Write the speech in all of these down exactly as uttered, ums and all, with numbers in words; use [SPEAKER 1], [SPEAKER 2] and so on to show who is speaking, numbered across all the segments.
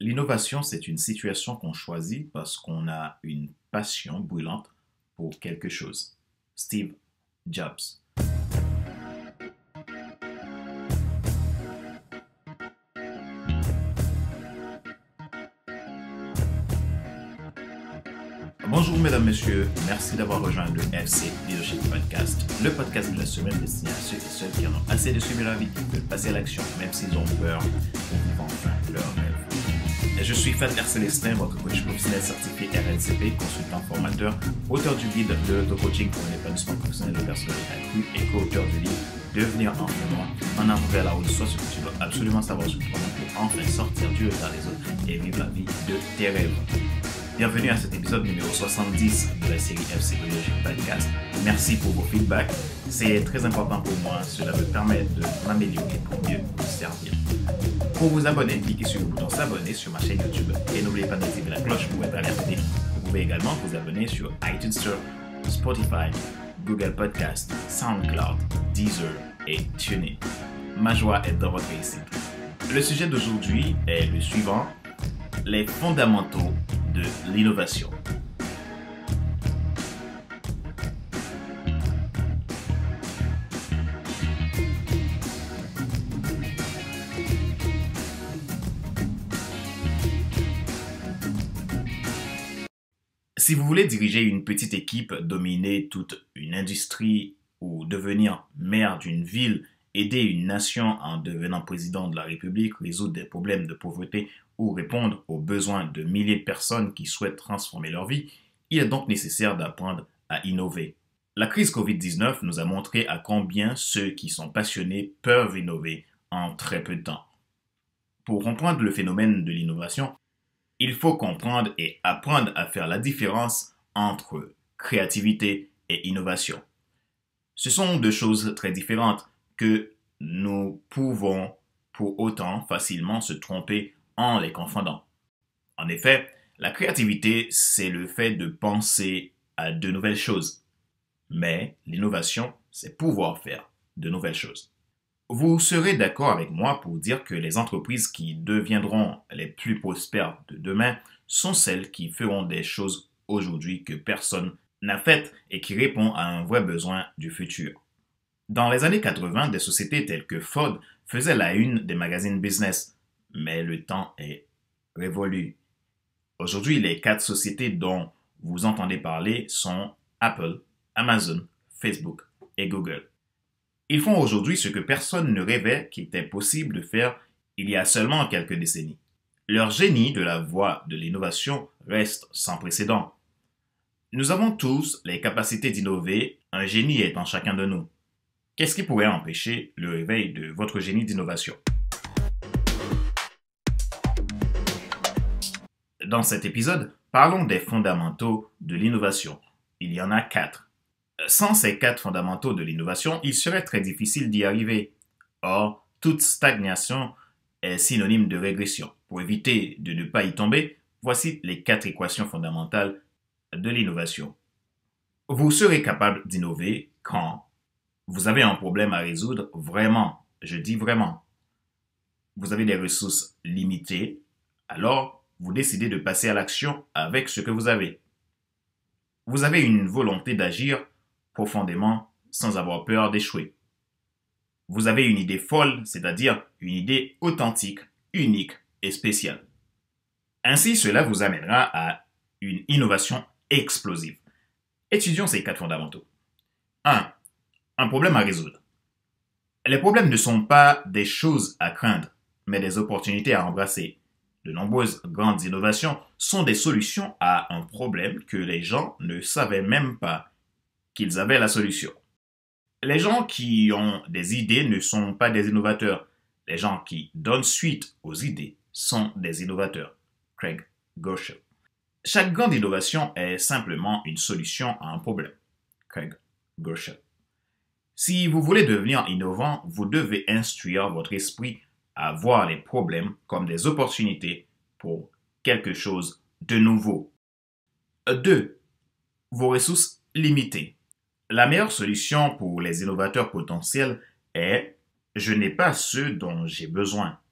[SPEAKER 1] L'innovation, c'est une situation qu'on choisit parce qu'on a une passion brûlante pour quelque chose. Steve Jobs. Bonjour mesdames, messieurs, merci d'avoir rejoint le F C Leadership Podcast, le podcast de la semaine destiné à ceux et celles qui en ont assez de suivre la vie, qui veulent passer à l'action, même s'ils ont peur, pour vivre enfin leur rêve. Je suis Fadler Célestin, votre coach professionnel certifié R N C P, consultant formateur, auteur du guide de l'auto-coaching pour l'épanouissement professionnel et personnel accru et co-auteur du livre Devenir enfin moi, en avant vers la haute soit ce que tu dois absolument savoir sur toi pour enfin sortir du regard des autres et vivre la vie de tes rêves. Bienvenue à cet épisode numéro soixante-dix de la série F C Leadership Podcast. Merci pour vos feedbacks. C'est très important pour moi. Cela me permet de m'améliorer pour mieux vous servir. Pour vous abonner, cliquez sur le bouton s'abonner sur ma chaîne YouTube et n'oubliez pas d'activer la cloche pour être alerté. Vous pouvez également vous abonner sur iTunes Store, Spotify, Google Podcast, SoundCloud, Deezer et TuneIn. Ma joie est dans votre réussite. Le sujet d'aujourd'hui est le suivant: les fondamentaux de l'innovation. Si vous voulez diriger une petite équipe, dominer toute une industrie ou devenir maire d'une ville, aider une nation en devenant président de la République, résoudre des problèmes de pauvreté ou répondre aux besoins de milliers de personnes qui souhaitent transformer leur vie, il est donc nécessaire d'apprendre à innover. La crise covid dix-neuf nous a montré à combien ceux qui sont passionnés peuvent innover en très peu de temps. Pour comprendre le phénomène de l'innovation, il faut comprendre et apprendre à faire la différence entre créativité et innovation. Ce sont deux choses très différentes que nous pouvons pour autant facilement se tromper en les confondant. En effet, la créativité, c'est le fait de penser à de nouvelles choses. Mais l'innovation, c'est pouvoir faire de nouvelles choses. Vous serez d'accord avec moi pour dire que les entreprises qui deviendront les plus prospères de demain sont celles qui feront des choses aujourd'hui que personne n'a faites et qui répondent à un vrai besoin du futur. Dans les années quatre-vingt, des sociétés telles que Ford faisaient la une des magazines business, mais le temps est révolu. Aujourd'hui, les quatre sociétés dont vous entendez parler sont Apple, Amazon, Facebook et Google. Ils font aujourd'hui ce que personne ne rêvait qu'il était possible de faire il y a seulement quelques décennies. Leur génie de la voie de l'innovation reste sans précédent. Nous avons tous les capacités d'innover, un génie est en chacun de nous. Qu'est-ce qui pourrait empêcher le réveil de votre génie d'innovation? Dans cet épisode, parlons des fondamentaux de l'innovation. Il y en a quatre. Sans ces quatre fondamentaux de l'innovation, il serait très difficile d'y arriver. Or, toute stagnation est synonyme de régression. Pour éviter de ne pas y tomber, voici les quatre équations fondamentales de l'innovation. Vous serez capable d'innover quand vous avez un problème à résoudre vraiment, je dis vraiment. Vous avez des ressources limitées, alors vous décidez de passer à l'action avec ce que vous avez. Vous avez une volonté d'agir profondément sans avoir peur d'échouer. Vous avez une idée folle, c'est-à-dire une idée authentique, unique et spéciale. Ainsi, cela vous amènera à une innovation explosive. Étudions ces quatre fondamentaux. un. Un problème à résoudre. Les problèmes ne sont pas des choses à craindre, mais des opportunités à embrasser. De nombreuses grandes innovations sont des solutions à un problème que les gens ne savaient même pas qu'ils avaient la solution. Les gens qui ont des idées ne sont pas des innovateurs. Les gens qui donnent suite aux idées sont des innovateurs. Craig Groeschel. Chaque grande innovation est simplement une solution à un problème. Craig Groeschel. Si vous voulez devenir innovant, vous devez instruire votre esprit à voir les problèmes comme des opportunités pour quelque chose de nouveau. deux. Vos ressources limitées. La meilleure solution pour les innovateurs potentiels est « je n'ai pas ce dont j'ai besoin ».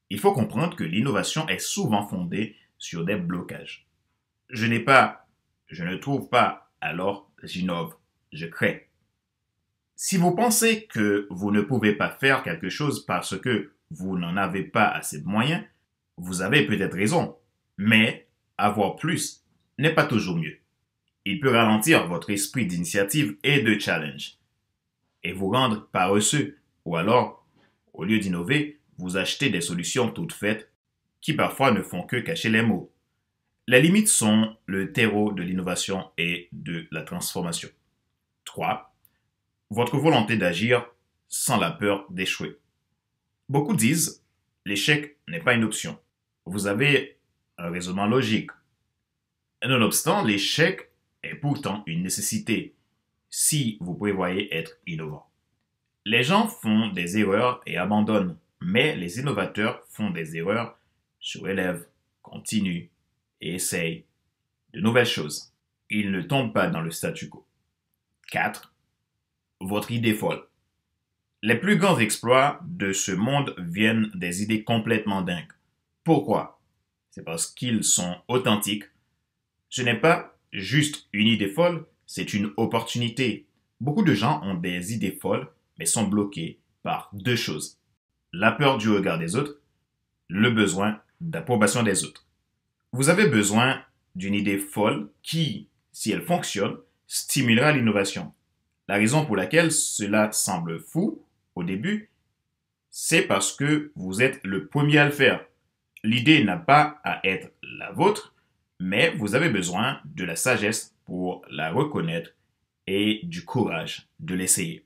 [SPEAKER 1] Il faut comprendre que l'innovation est souvent fondée sur des blocages. Je n'ai pas, je ne trouve pas, alors j'innove, je crée. Si vous pensez que vous ne pouvez pas faire quelque chose parce que vous n'en avez pas assez de moyens, vous avez peut-être raison, mais avoir plus n'est pas toujours mieux. Il peut ralentir votre esprit d'initiative et de challenge et vous rendre paresseux ou alors, au lieu d'innover, vous achetez des solutions toutes faites qui parfois ne font que cacher les mots. Les limites sont le terreau de l'innovation et de la transformation. trois. Votre volonté d'agir sans la peur d'échouer. Beaucoup disent, l'échec n'est pas une option. Vous avez un raisonnement logique. Nonobstant, l'échec est pourtant une nécessité si vous prévoyez être innovant. Les gens font des erreurs et abandonnent, mais les innovateurs font des erreurs, surélèvent, continuent et essayent de nouvelles choses. Ils ne tombent pas dans le statu quo. quatre. Votre idée folle. Les plus grands exploits de ce monde viennent des idées complètement dingues. Pourquoi? C'est parce qu'ils sont authentiques. Ce n'est pas juste une idée folle, c'est une opportunité. Beaucoup de gens ont des idées folles, mais sont bloqués par deux choses. La peur du regard des autres, le besoin d'approbation des autres. Vous avez besoin d'une idée folle qui, si elle fonctionne, stimulera l'innovation. La raison pour laquelle cela semble fou au début, c'est parce que vous êtes le premier à le faire. L'idée n'a pas à être la vôtre, mais vous avez besoin de la sagesse pour la reconnaître et du courage de l'essayer.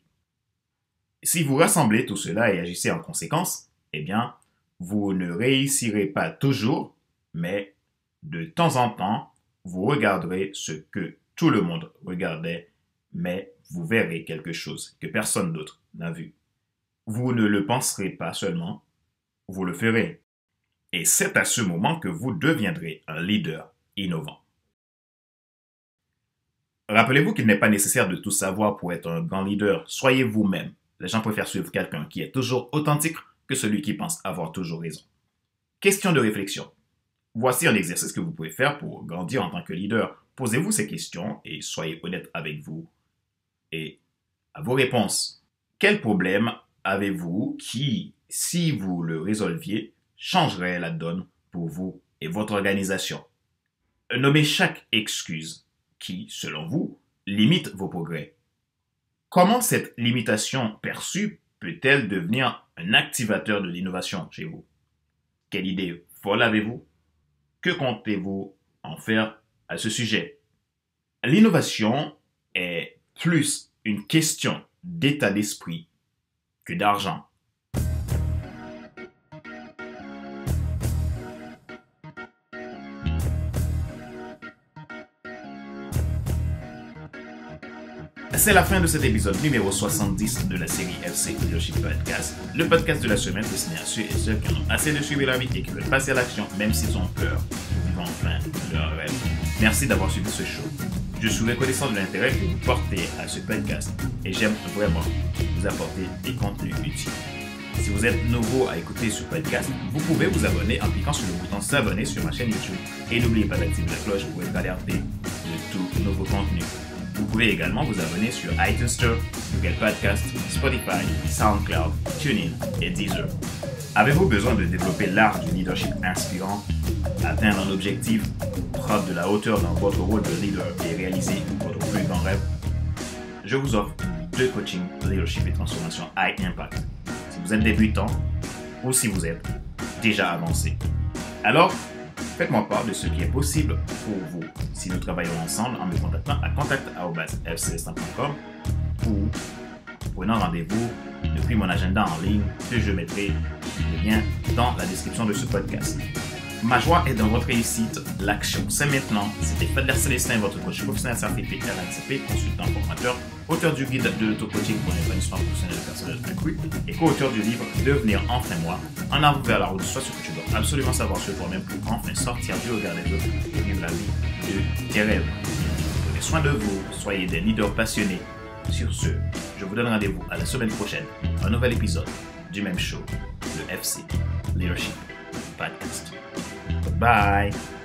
[SPEAKER 1] Si vous rassemblez tout cela et agissez en conséquence, eh bien, vous ne réussirez pas toujours, mais de temps en temps, vous regarderez ce que tout le monde regardait, mais vous verrez quelque chose que personne d'autre n'a vu. Vous ne le penserez pas seulement, vous le ferez. Et c'est à ce moment que vous deviendrez un leader innovant. Rappelez-vous qu'il n'est pas nécessaire de tout savoir pour être un grand leader. Soyez vous-même. Les gens préfèrent suivre quelqu'un qui est toujours authentique que celui qui pense avoir toujours raison. Question de réflexion. Voici un exercice que vous pouvez faire pour grandir en tant que leader. Posez-vous ces questions et soyez honnête avec vous et à vos réponses. Quel problème avez-vous qui, si vous le résolviez, changerait la donne pour vous et votre organisation? Nommez chaque excuse qui, selon vous, limite vos progrès. Comment cette limitation perçue peut-elle devenir un activateur de l'innovation chez vous? Quelle idée folle avez-vous? Que comptez-vous en faire à ce sujet? L'innovation est plus une question d'état d'esprit que d'argent. C'est la fin de cet épisode numéro soixante-dix de la série F C Leadership Podcast, le podcast de la semaine destiné à ceux et ceux qui en ont assez de suivre la vie et qui veulent passer à l'action même s'ils ont peur ou vivent enfin leur rêve. Merci d'avoir suivi ce show. Je suis reconnaissant de l'intérêt que vous portez à ce podcast et j'aime vraiment vous apporter des contenus utiles. Si vous êtes nouveau à écouter ce podcast, vous pouvez vous abonner en cliquant sur le bouton s'abonner sur ma chaîne YouTube et n'oubliez pas d'activer la cloche pour être alerté de tous nouveaux contenus. Vous pouvez également vous abonner sur iTunes Store, Google Podcast, Spotify, SoundCloud, TuneIn et Deezer. Avez-vous besoin de développer l'art du leadership inspirant, atteindre un objectif, prendre de la hauteur dans votre rôle de leader et réaliser votre plus grand rêve? Je vous offre deux coachings leadership et transformation high impact. Si vous êtes débutant ou si vous êtes déjà avancé. Alors, faites-moi part de ce qui est possible pour vous si nous travaillons ensemble en me contactant à contact arobase f c s point com ou prenant rendez-vous depuis mon agenda en ligne que je mettrai le lien dans la description de ce podcast. Ma joie est dans votre réussite, l'action c'est maintenant. C'était Fadler Célestin, votre coach professionnel certifié R N C P, consultant formateur, auteur du guide de l'auto-coaching pour l'épanouissement professionnel et personnel accru et co-auteur du livre Devenir enfin moi, en avant vers la route, soit ce que tu dois absolument savoir sur toi-même pour enfin sortir du regard des autres et vivre la vie de tes rêves. Prenez soin de vous, soyez des leaders passionnés. Sur ce, je vous donne rendez-vous à la semaine prochaine, un nouvel épisode du même show, le F C Leadership podcast. Bye!